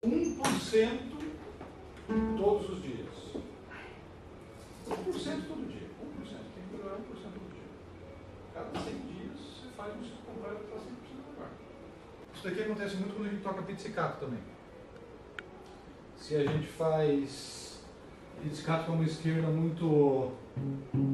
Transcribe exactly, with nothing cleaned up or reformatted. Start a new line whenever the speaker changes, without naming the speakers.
um por cento todos os dias. um por cento todo dia. um por cento. Tem que melhorar um por cento todo dia. Cada cem dias você faz um ciclo completo para cem por cento melhor. Isso daqui acontece muito quando a gente toca pizzicato também. Se a gente faz pizzicato com uma esquerda muito